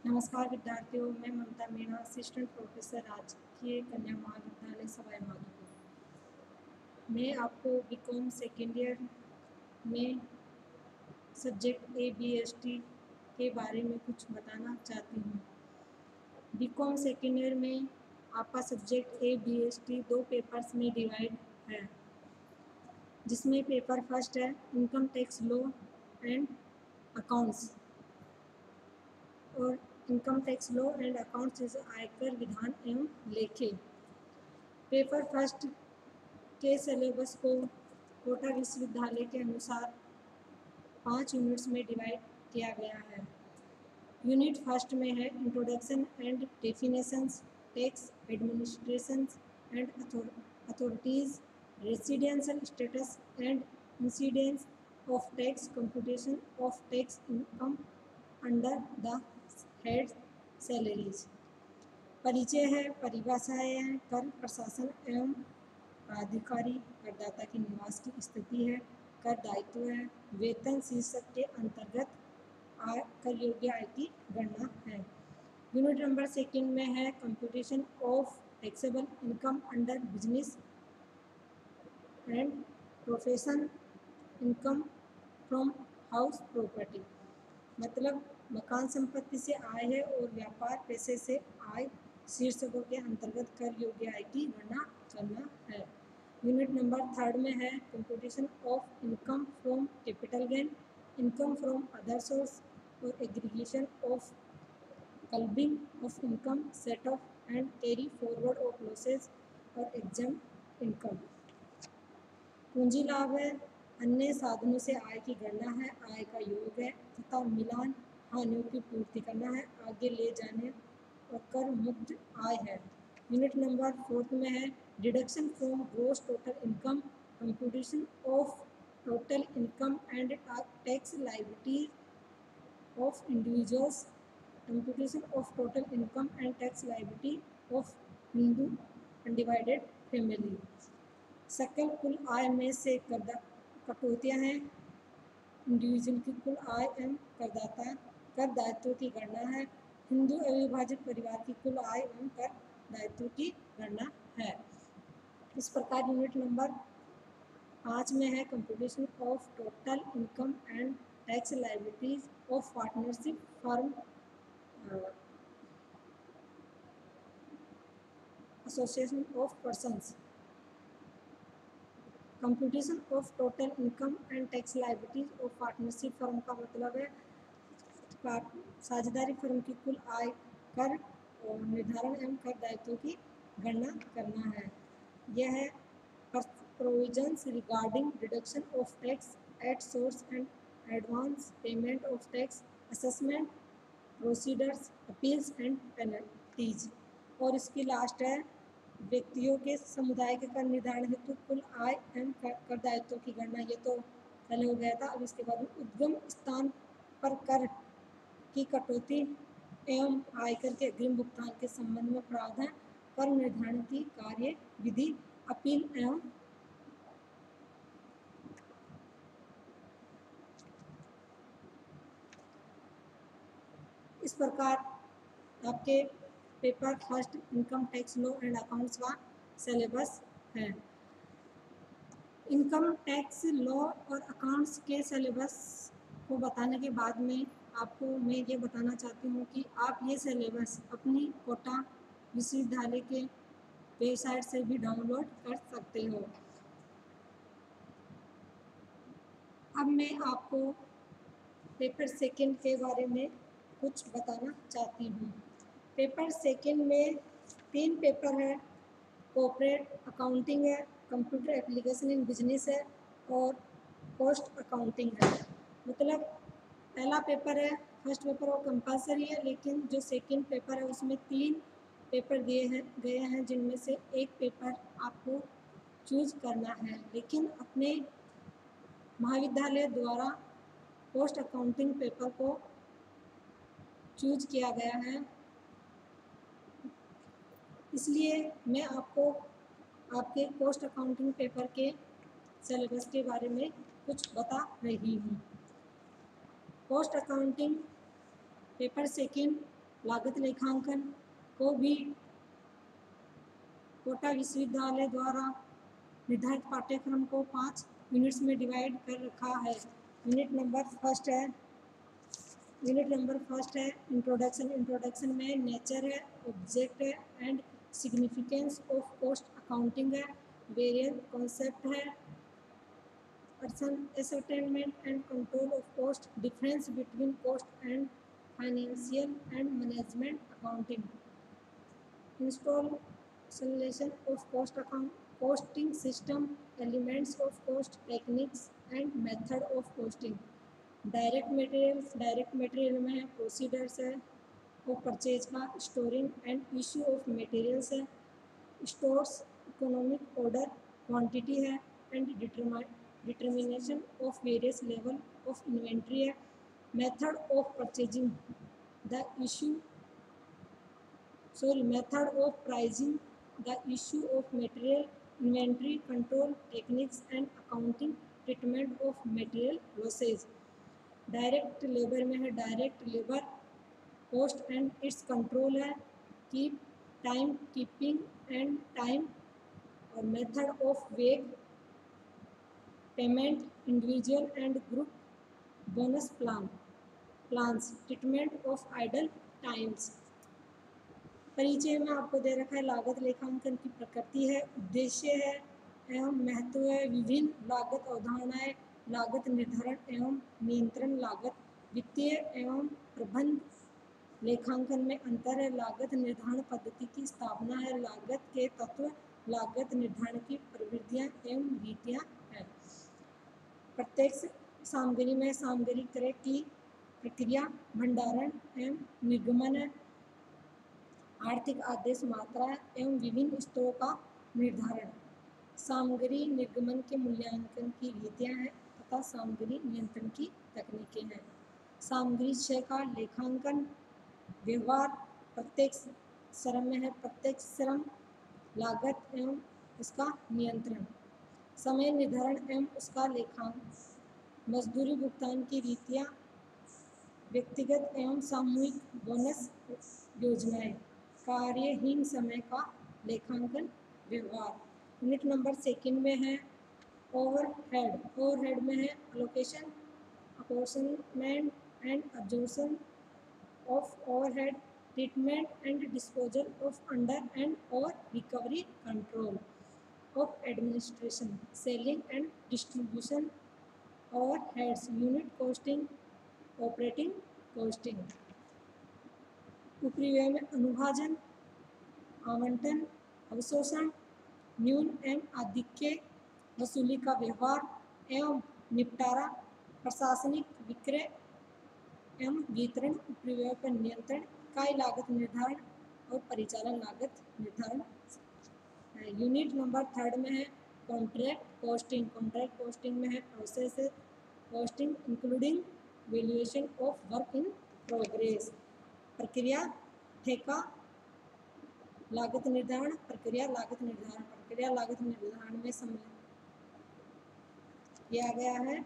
नमस्कार विद्यार्थियों, मैं ममता मीणा, असिस्टेंट प्रोफेसर राजकीय कन्या महाविद्यालय सवाई माधोपुर। मैं आपको बीकॉम सेकेंड ईयर में सब्जेक्ट ABST के बारे में कुछ बताना चाहती हूँ। बीकॉम सेकेंड ईयर में आपका सब्जेक्ट ABST 2 पेपर्स में डिवाइड है, जिसमें पेपर फर्स्ट है income tax law and accounts, और income tax law and accounts is आयकर विधान एवं लेखे। पेपर फर्स्ट के सिलेबस को कोटा विश्वविद्यालय के अनुसार 5 यूनिट्स में डिवाइड किया गया है। यूनिट फर्स्ट में है introduction and definitions, tax administrations and authorities, residential status and incidence of tax, computation of tax income under the head salaries. परिचय है, परिभाषाएं हैं, कर प्रशासन एवं प्राधिकारी, करदाता की निवास की स्थिति है, कर दायित्व है, वेतन शीर्षक के अंतर्गत कर योग्य आय की गणना है। यूनिट नंबर सेकंड में है computation of taxable income under business and profession income from house property, मतलब मकान संपत्ति से आय है और व्यापार पैसे से आय शीर्षकों के अंतर्गत कर योग्य आय की गणना करना है। यूनिट नंबर थर्ड में है computation of income from capital gain, income from other source और aggregation of clubbing of income, set off and carry forward of losses और एग्जाम इनकम। पूंजी लाभ है, अन्य साधनों से आय की गणना है, आय का योग है तथा मिलान हानियों की पूर्ति करना है, आगे ले जाने और कर मुक्त आय है। यूनिट नंबर फोर्थ में है deduction from gross total income, computation of total income and tax liabilities of individuals, computation of total income and tax liability of Hindu undivided family. सकल कुल आय में से कटौतियाँ हैं, इंडिविजुअल की कुल आय एवं करदाता कर दायित्व की गणना है, हिंदू अविभाजित परिवार की कुल आय एवं कर दायित्व की गणना है। इस प्रकार यूनिट नंबर 5 में है computation of total income and tax liabilities of partnership firm association of persons. Computation of total income and tax liabilities of partnership firm का मतलब है साझेदारी फर्म की कुल आय कर और निर्धारण एवं कर दायित्व की गणना करना है। यह है provisions regarding deduction of tax at source and advance payment of tax, assessment procedures, appeals and penalties. और इसकी लास्ट है व्यक्तियों के समुदाय के कर निर्धारण हेतु कुल आय एवं कर दायित्व की गणना। ये तो पहले हो गया था। अब इसके बाद उद्गम स्थान पर कर की कटौती एवं आयकर के अग्रिम भुगतान के संबंध में प्रावधान, कर निर्धारण की कार्य विधि, अपील एवं इस प्रकार आपके paper first income tax law and accounts का सिलेबस है। इनकम टैक्स लॉ और अकाउंट्स के सिलेबस को बताने के बाद में आपको मैं ये बताना चाहती हूँ कि आप ये सिलेबस अपनी कोटा विश्वविद्यालय के वेबसाइट से भी डाउनलोड कर सकते हो। अब मैं आपको पेपर सेकंड के बारे में कुछ बताना चाहती हूँ। पेपर सेकंड में 3 पेपर है, कॉर्पोरेट अकाउंटिंग है, कंप्यूटर एप्लीकेशन इन बिजनेस है और कॉस्ट अकाउंटिंग है। मतलब पहला पेपर है, फर्स्ट पेपर वो कंपलसरी है, लेकिन जो सेकंड पेपर है उसमें 3 पेपर गए हैं जिनमें से एक पेपर आपको चूज करना है। लेकिन अपने महाविद्यालय द्वारा कॉस्ट अकाउंटिंग पेपर को चूज किया गया है, इसलिए मैं आपको आपके कॉस्ट अकाउंटिंग पेपर के सिलेबस के बारे में कुछ बता रही हूँ। कॉस्ट अकाउंटिंग पेपर सेकंड लागत लेखांकन को भी कोटा विश्वविद्यालय द्वारा निर्धारित पाठ्यक्रम को 5 यूनिट्स में डिवाइड कर रखा है। यूनिट नंबर फर्स्ट है इंट्रोडक्शन। इंट्रोडक्शन में नेचर है, ऑब्जेक्ट है and significance of cost accounting है, वेरिएंट कॉन्सेप्ट है, ascertainment and control of cost, difference between cost and financial and management accounting, installation of cost account, costing system, elements of cost, techniques and method of costing, direct material में है procedures है of purchase का, storing and issue of materials है, stores economic order quantity है and determination of various level of inventory है, method of purchasing the issue method of pricing the issue of material inventory control techniques and accounting treatment of material losses. Direct labour में है direct labour cost and its control है, keep time keeping and time और method of wage payment, individual and group bonus plans, treatment of idle times. परिचय में आपको दे रखा है लागत लेखांकन की प्रकृति है, उद्देश्य है एवं महत्व है, विभिन्न लागत अवधारणाएं, लागत निर्धारण एवं नियंत्रण, लागत वित्तीय एवं प्रबंध लेखांकन में अंतर है, लागत निर्धारण पद्धति की स्थापना है, लागत के तत्व, लागत निर्धारण की प्रवृत्तियां एवं रीतियां हैं। प्रत्यक्ष सामग्री में सामग्री क्रय की प्रक्रिया, भंडारण एवं निर्गमन है, आर्थिक आदेश मात्रा एवं विभिन्न स्तरों का निर्धारण, सामग्री निर्गमन के मूल्यांकन की रीतियां हैं तथा सामग्री नियंत्रण की तकनीकें हैं। सामग्री क्षय का लेखांकन, व्यवहार, प्रत्यक्ष श्रम में है प्रत्यक्ष श्रम, लागत एवं उसका नियंत्रण, समय निर्धारण एवं उसका लेखांकन, मजदूरी भुगतान की रीतियां, व्यक्तिगत एवं सामूहिक बोनस योजनाएं, कार्यहीन समय का लेखांकन, व्यवहार। यूनिट नंबर सेकंड में है ओवरहेड में है allocation, apportionment and absorption of overhead, treatment and disposal of under and over recovery control of administration, selling and distribution overheads, unit costing, operating costing. ऊपरी व्यय में अनुभाजन, आवंटन, अवशोषण, न्यून एवं आधिक्य, वसूली का व्यवहार एवं निपटारा, प्रशासनिक विक्रय एवं वितरण, ऊपरी व्यय पर नियंत्रण, इकाई लागत निर्धारण और परिचालन लागत निर्धारण। यूनिट नंबर थर्ड में है कॉन्ट्रैक्ट कॉस्टिंग। कॉन्ट्रैक्ट कॉस्टिंग में है process costing including valuation of work in progress, प्रक्रिया ठेका लागत निर्धारण, प्रक्रिया लागत निर्धारण में सम्मिलित किया गया है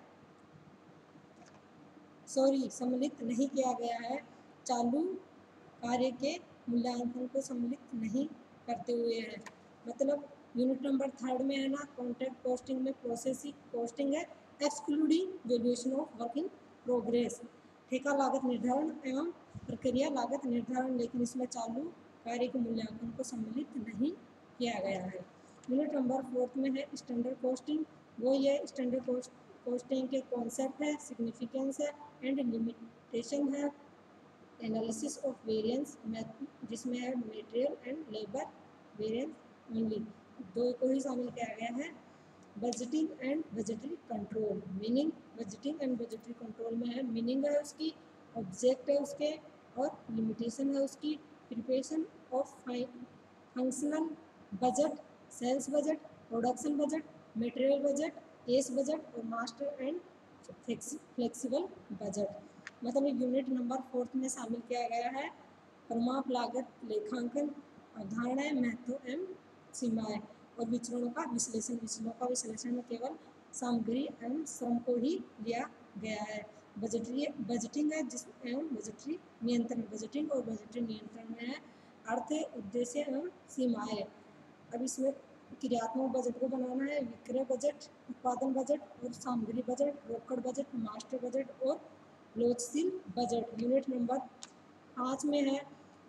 सम्मिलित नहीं किया गया है, चालू कार्य के मूल्यांकन को सम्मिलित नहीं करते हुए है। मतलब यूनिट नंबर थर्ड में है ना कॉन्ट्रैक्ट कॉस्टिंग में प्रोसेसिंग कॉस्टिंग है excluding valuation of work in progress, ठेका लागत निर्धारण एवं प्रक्रिया लागत निर्धारण, लेकिन इसमें चालू कार्य के मूल्यांकन को सम्मिलित नहीं किया गया है। यूनिट नंबर फोर्थ में है स्टैंडर्ड कॉस्टिंग। वो ये स्टैंडर्ड कॉस्टिंग के कॉन्सेप्ट है, सिग्निफिकेंस है एंड लिमिटेशन है, एनालिसिस ऑफ वेरिएंस जिसमें है material and labour variance only, दो को ही शामिल किया गया है। Budgeting and budgetary control, meaning budgeting and budgetary control में है, मीनिंग है उसकी, ऑब्जेक्ट है उसके और लिमिटेशन है उसकी, preparation of functional budget, sales budget, production budget, material budget, cash budget और मास्टर एंड फ्लेक्सिबल बजट। मतलब यूनिट नंबर फोर्थ में शामिल किया गया है परिमाप लागत लेखांकन, अवधारणाएं, महत्व एवं सीमाएं और विचरणों का विश्लेषण। विचरणों का विश्लेषण में केवल सामग्री एवं श्रम को ही लिया गया है। बजटिंग है जिस एवं बजटरी नियंत्रण। बजटिंग और बजटरी नियंत्रण में है अर्थ, उद्देश्य एवं सीमाएं। अब इसमें क्रियात्मक बजट को बनाना है, विक्रय बजट, उत्पादन बजट और सामग्री बजट, रोकड़ बजट, मास्टर बजट और लोचशील बजट। यूनिट नंबर 5 में है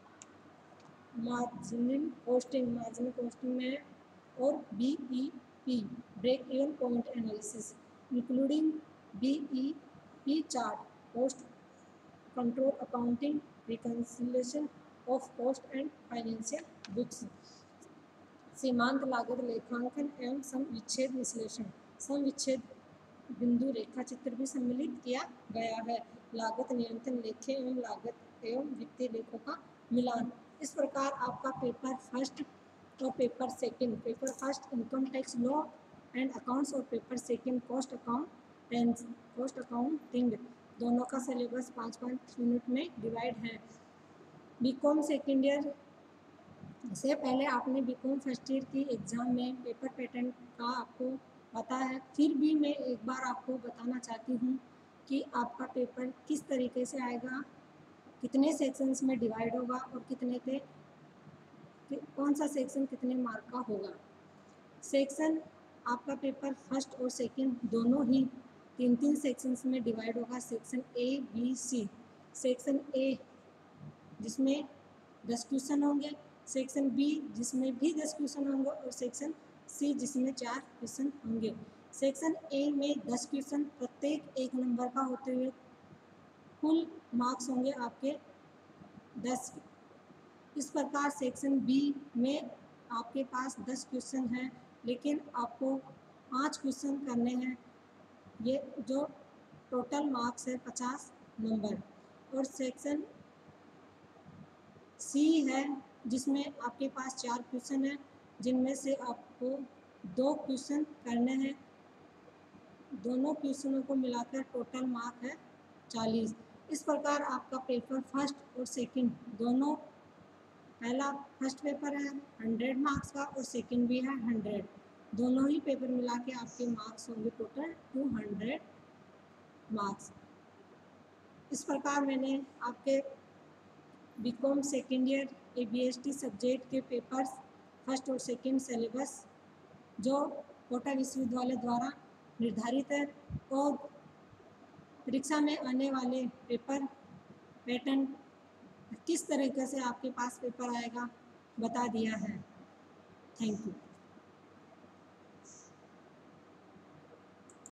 मार्जिनल कॉस्टिंग। मार्जिनल कॉस्टिंग में है और BEP break even point analysis including BEP chart, cost control accounting, reconciliation of cost and financial books. सीमांत लागत लेखांकन एवं सम विच्छेद विश्लेषण। सम विच्छेद बिंदु रेखा चित्र भी सम्मिलित किया गया है। लागत नियंत्रण लेखे एवं लागत एवं वित्तीय लेखों का मिलान। इस प्रकार आपका पेपर फर्स्ट और paper second, paper first income tax law and accounts और पेपर सेकंड कॉस्ट अकाउंटिंग दोनों का सिलेबस 5-5 यूनिट में डिवाइड है। बीकॉम सेकेंड ईयर से पहले आपने बीकॉम फर्स्ट ईयर की एग्ज़ाम में पेपर पैटर्न का आपको पता है, फिर भी मैं एक बार आपको बताना चाहती हूँ कि आपका पेपर किस तरीके से आएगा, कितने सेक्शंस में डिवाइड होगा और कितने के कौन सा सेक्शन कितने मार्क का होगा। सेक्शन आपका पेपर फर्स्ट और सेकंड दोनों ही 3-3 सेक्शंस में डिवाइड होगा। Section A, B, C। Section A जिसमें 10 क्वेश्चन होंगे, सेक्शन B जिसमें भी 10 क्वेश्चन होंगे और सेक्शन C जिसमें 4 क्वेश्चन होंगे। सेक्शन A में 10 क्वेश्चन प्रत्येक 1 नंबर का होते हुए कुल मार्क्स होंगे आपके 10। इस प्रकार सेक्शन B में आपके पास 10 क्वेश्चन हैं, लेकिन आपको 5 क्वेश्चन करने हैं, ये जो टोटल मार्क्स है 50 नंबर। और सेक्शन C है जिसमें आपके पास 4 क्वेश्चन हैं, जिनमें से आपको 2 क्वेश्चन करने हैं। दोनों क्वेश्चनों को मिलाकर टोटल मार्क है 40। इस प्रकार आपका पेपर फर्स्ट और सेकंड दोनों, पहला फर्स्ट पेपर है 100 मार्क्स का और सेकंड भी है 100, दोनों ही पेपर मिला के आपके मार्क्स होंगे टोटल 200 मार्क्स। इस प्रकार मैंने आपके BCom second year ABST subject के पेपर्स फर्स्ट और सेकंड सिलेबस जो कोटा विश्वविद्यालय द्वारा निर्धारित है और परीक्षा में आने वाले पेपर पैटर्न किस तरीके से आपके पास पेपर आएगा बता दिया है। Thank you.